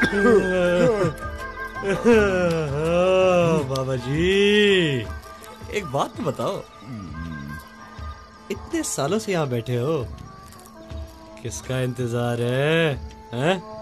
बाबा जी, एक बात तो बताओ, इतने सालों से यहाँ बैठे हो, किसका इंतजार है? हैं?